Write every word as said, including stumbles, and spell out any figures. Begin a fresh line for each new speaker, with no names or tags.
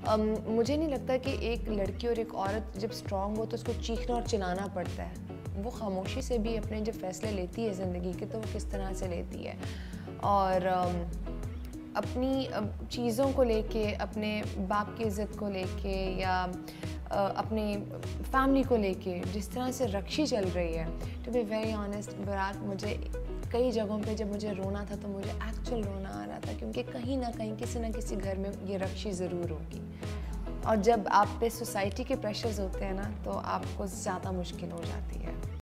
अम, मुझे नहीं लगता कि एक लड़की और एक औरत जब स्ट्रांग हो तो उसको चीखना और चिल्लाना पड़ता है। वो खामोशी से भी अपने जब फैसले लेती है ज़िंदगी के, तो वो किस तरह से लेती है। और अम, अपनी चीज़ों को लेके, अपने बाप की इज़्ज़त को लेके या अ, अपने फैमिली को लेके जिस तरह से रक्षी चल रही है, टू बी वेरी ऑनेस्ट बरात, मुझे कई जगहों पे जब मुझे रोना था तो मुझे एक्चुअल रोना आ रहा था, क्योंकि कहीं ना कहीं किसी ना किसी घर में ये रक्षी ज़रूर होगी। और जब आप पे सोसाइटी के प्रेशर्स होते हैं ना, तो आपको ज़्यादा मुश्किल हो जाती है।